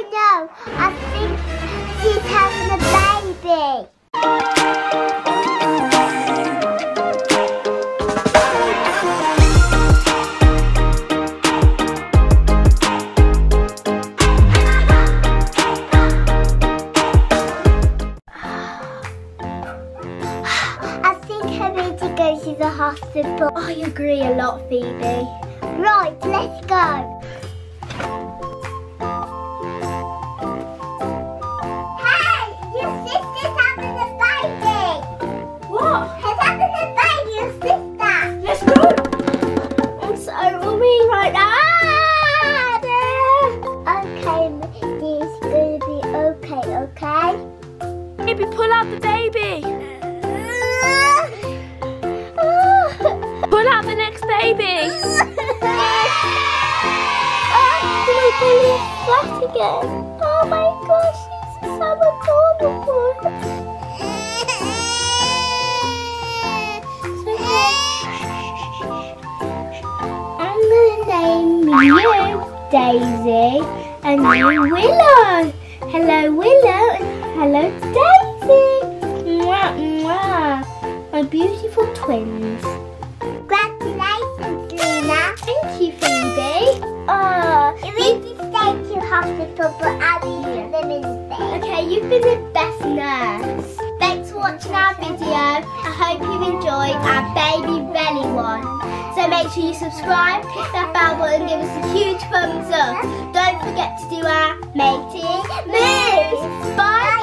no, I think she's having a baby. I think I need to go to the hospital. I agree a lot, Phoebe. Right, let's go. Baby, pull out the baby. Pull out the next baby. My belly is flat again. Oh my gosh, she's so adorable. I'm gonna name you Daisy and you Willow. Hello Willow and hello Daisy. Mwah, mwah. My beautiful twins. Congratulations, Luna. Thank you, Phoebe. You need to stay to hospital, but I'll be living there. Okay, you've been the best nurse. Thanks for watching our video. I hope you enjoyed our baby belly one. So make sure you subscribe, click that bell button, and give us a huge thumbs up. Don't forget to do our matey moves. Bye.